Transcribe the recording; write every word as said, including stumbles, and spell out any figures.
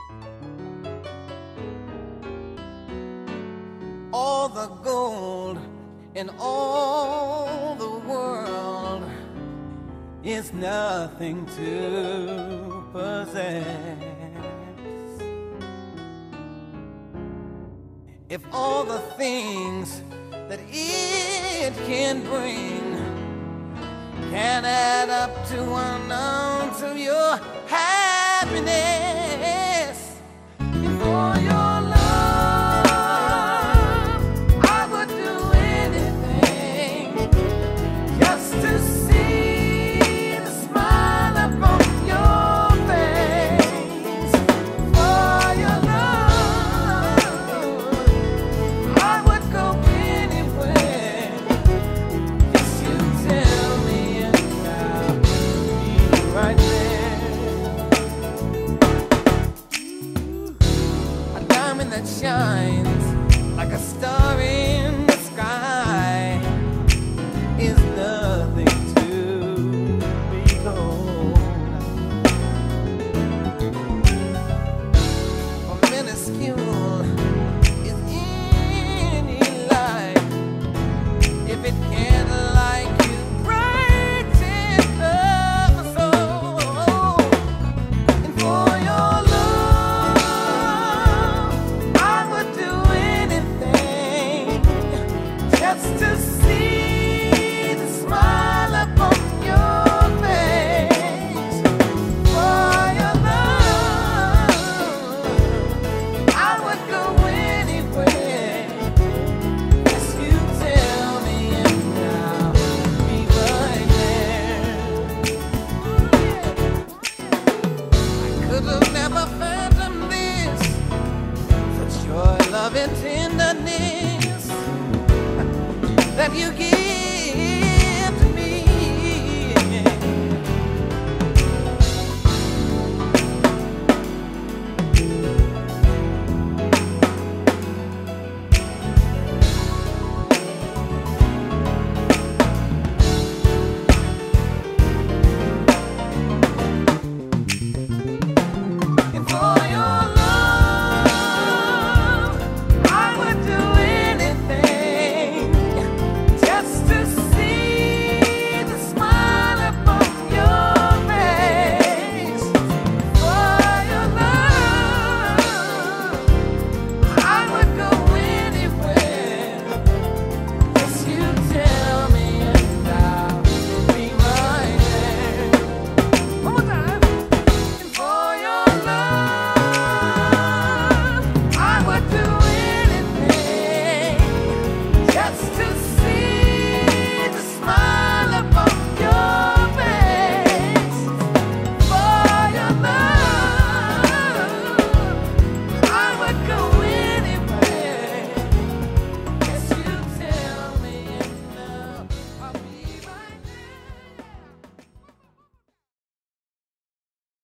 All the gold in all the world is nothing to possess. If all the things that it can bring can add up to one ounce of your happiness, and for your love I would do anything just to see the smile upon your face. For your love I would go anywhere. Yes, you tell me and I'll be right there. A diamond that shines like a star in the sky is nothing to behold. For minuscule is any light if it can't like you, brighten up the soul. And for your love I would do anything just to see the smile upon your face. For your love I would go anywhere. Yes, you tell me and I'll be right there. I could have never fathomed this, such your love and tenderness that you give.